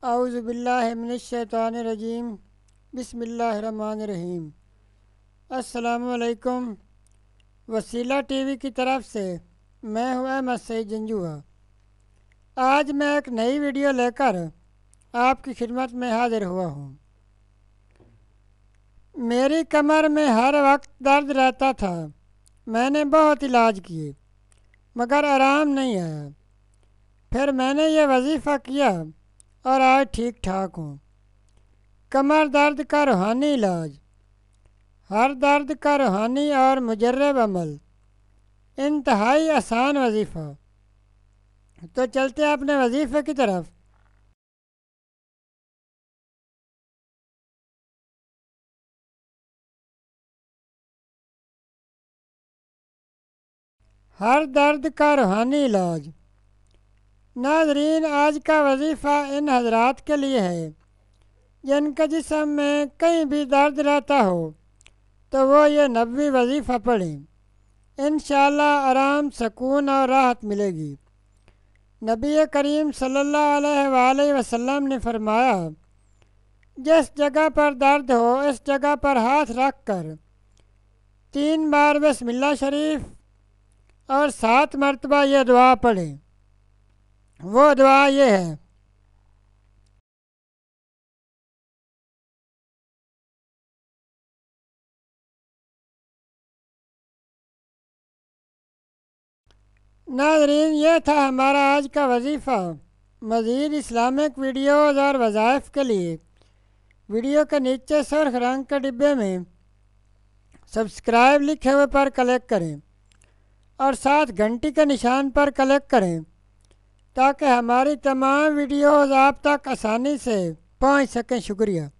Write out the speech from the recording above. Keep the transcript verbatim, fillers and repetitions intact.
اعوذ باللہ من الشیطان الرجیم بسم اللہ الرحمن الرحیم۔ السلام علیکم۔ وسیلہ ٹی وی کی طرف سے میں ہوں احمد سعید جنجوعہ۔ آج میں ایک نئی ویڈیو لے کر آپ کی خدمت میں حاضر ہوا ہوں۔ میری کمر میں ہر وقت درد رہتا تھا۔ میں نے بہت علاج کیے مگر آرام نہیں آیا۔ پھر میں نے یہ وظیفہ کیا اور آج ٹھیک ٹھاک ہوں۔ کمر درد کا روحانی علاج۔ ہر درد کا روحانی اور مجرب عمل، انتہائی آسان وظیفہ۔ تو چلتے ہیں اپنے وظیفے کی طرف۔ ہر درد کا روحانی علاج۔ ناظرین، آج کا وظیفہ ان حضرات کے لیے ہے جن کے جسم میں کہیں بھی درد رہتا ہو تو وہ یہ نبوی وظیفہ پڑھیں۔ انشاءاللہ آرام، سکون اور راحت ملے گی۔ نبی کریم صلی اللہ علیہ وآلہ وسلم نے فرمایا، جس جگہ پر درد ہو اس جگہ پر ہاتھ رکھ کر تین بار بسم اللہ شریف اور سات مرتبہ یہ دعا پڑھیں۔ وہ دعا یہ ہے: ناظرین، یہ تھا ہمارا آج کا وظیفہ۔ مزید اسلامک ویڈیوز اور وظائف کے لیے ویڈیو کے نیچے سرخ رنگ کے ڈبے میں سبسکرائب لکھے ہوئے پر کلک کریں اور ساتھ گھنٹی کے نشان پر کلک کریں تاکہ ہماری تمام ویڈیوز آپ تک آسانی سے پہنچ سکیں۔ شکریہ۔